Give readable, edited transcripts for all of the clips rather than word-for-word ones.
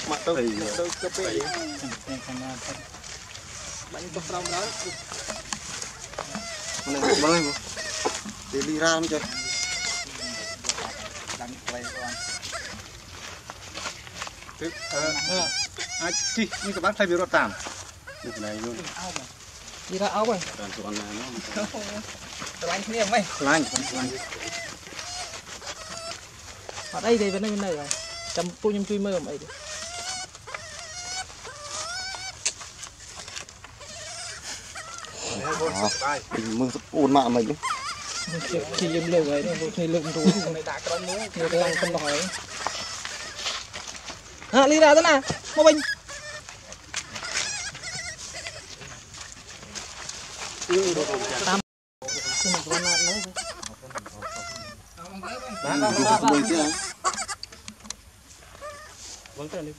mặt tôi cà phê bạn có from đó này vâng để đi ra chơi đánh play con đi như các bác thay biểu tạm được này luôn đi ra áo rồi toàn số này nó anh kia mày lanh ở đây thì bên này rồi chấm phu nhâm chui mơ ở đây mưa ôn mạ mình khi liêm lửa ấy thì lượng rú này đã cái đó người lăng không đòi à đi ra thế nào mô bình tam vâng tới đi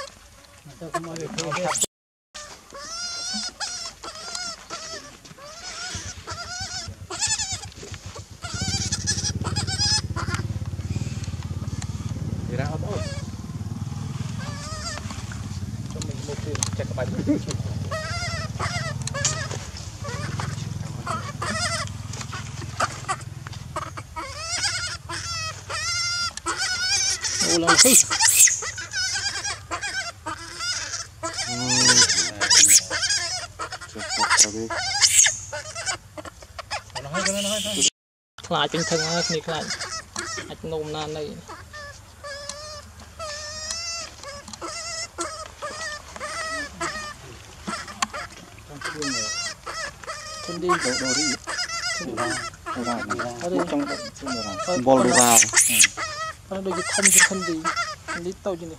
ra không ơi cho mình một tiền chạy cái bánh ô lòng sư lạiเป็นthânนี่lại anh nôm nan đây chân đi đồ đi ở đây trong bò đồ vào ở đây không đi tàu gì này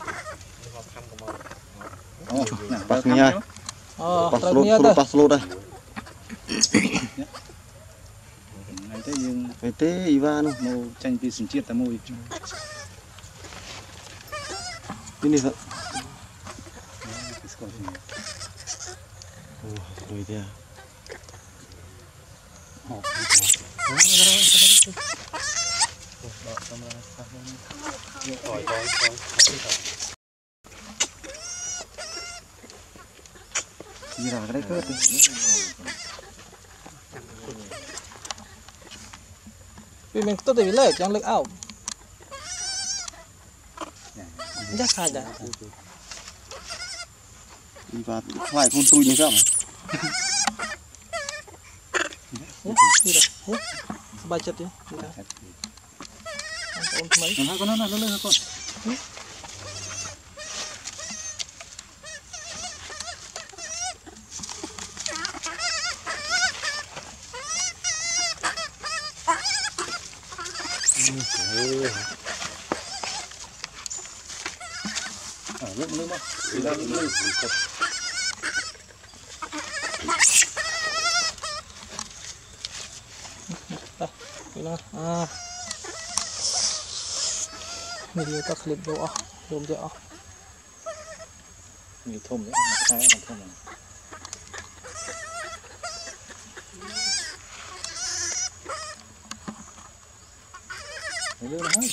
bắt nha bắt lô đây cái té Ivan màu tranh pi sinh chiết ta môi cái này vậy rồi đi gì là cái đấy cơ vì mình tốt để lấy trong lực ảo chắc khai đã đi vào phải con tôi như sao đi đâu bài chất đi đi đâu ôn mấy con nó lên con nước mà video ta clip vô dùng cho người thùng đấy khai còn thùng này đưa nó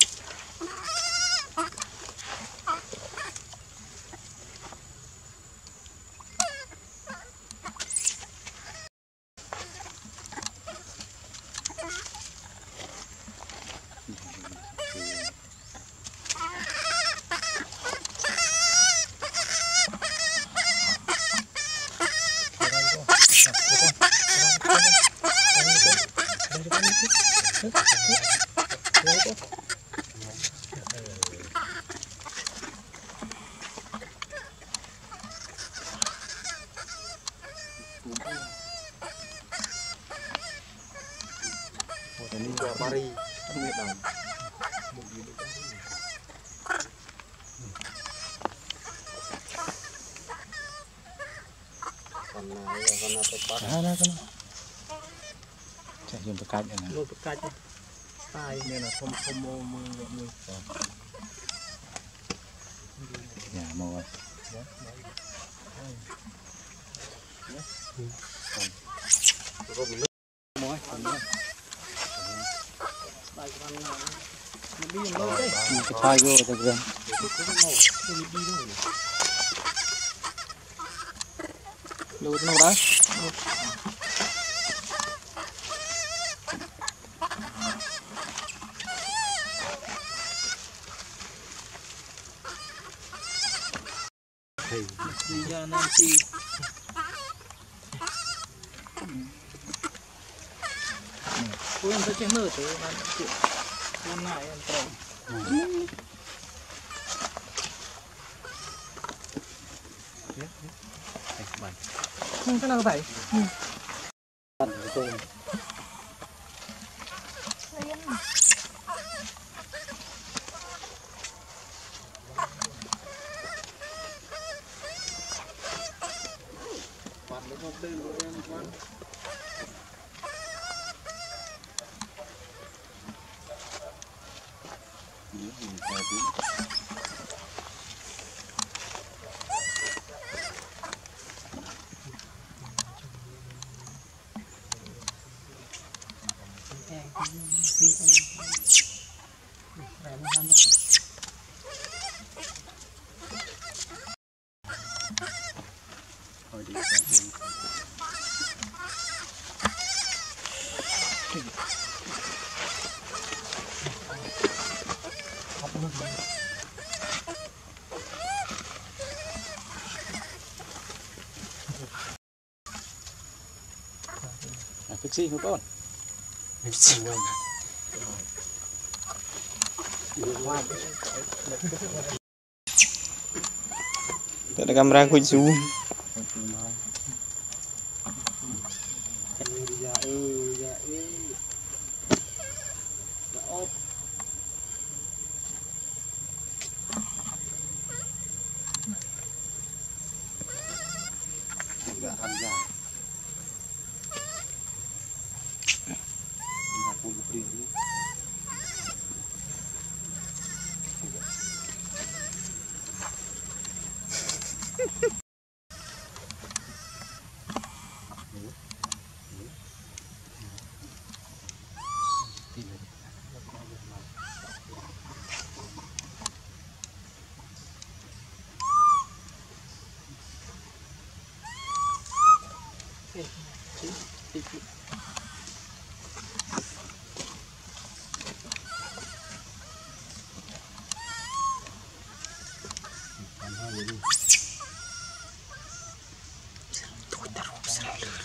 Paris không biết đâu con nào chạy dùng cái này lột cái tai nên là không mô mưa nhà mồi cái thay vô được rồi lewat nomor dia nanti pun saja tu nanti warna yang terang kenapa baik fiksi của con tak ada kamera aku zoom Terus